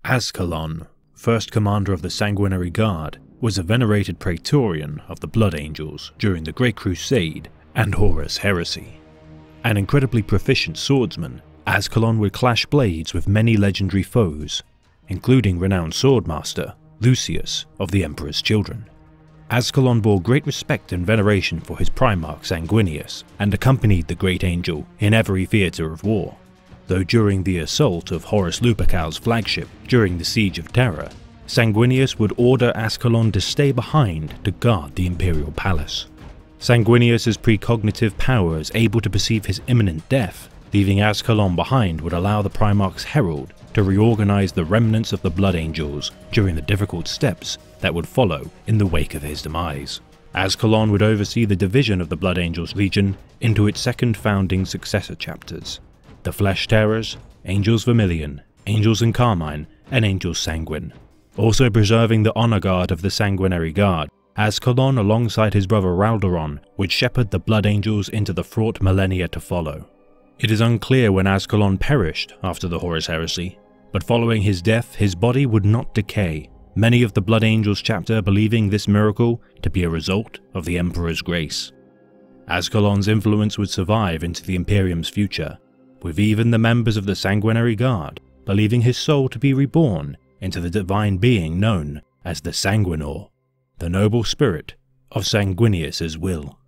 Azkaellon, first commander of the Sanguinary Guard, was a venerated praetorian of the Blood Angels during the Great Crusade and Horus Heresy. An incredibly proficient swordsman, Azkaellon would clash blades with many legendary foes, including renowned swordmaster Lucius of the Emperor's Children. Azkaellon bore great respect and veneration for his Primarch Sanguinius and accompanied the Great Angel in every theatre of war, though during the assault of Horus Lupercal's flagship during the Siege of Terror, Sanguinius would order Azkaellon to stay behind to guard the Imperial Palace. Sanguinius's precognitive powers able to perceive his imminent death, leaving Azkaellon behind would allow the Primarch's Herald to reorganize the remnants of the Blood Angels during the difficult steps that would follow in the wake of his demise. Azkaellon would oversee the division of the Blood Angels Legion into its second founding successor chapters, the Flesh Terrors, Angels Vermilion, Angels Encarmine, and Angels Sanguine. Also preserving the honor guard of the Sanguinary Guard, Azkaellon alongside his brother Raldoron would shepherd the Blood Angels into the fraught millennia to follow. It is unclear when Azkaellon perished after the Horus Heresy, but following his death his body would not decay, many of the Blood Angels chapter believing this miracle to be a result of the Emperor's grace. Azkaellon's influence would survive into the Imperium's future, with even the members of the Sanguinary Guard believing his soul to be reborn into the divine being known as the Sanguinor, the noble spirit of Sanguinius's will.